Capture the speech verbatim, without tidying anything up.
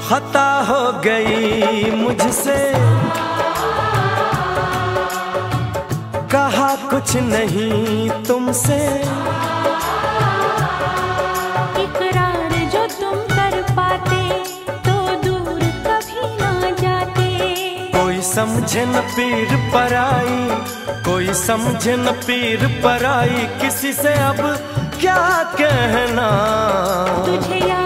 खता हो गई मुझसे, कहा कुछ नहीं तुमसे। इकरार जो तुम कर पाते तो दूर कभी ना जाते। कोई समझे न पीर पराई, कोई समझे न पीर पराई, किसी से अब क्या कहना। तुझे याद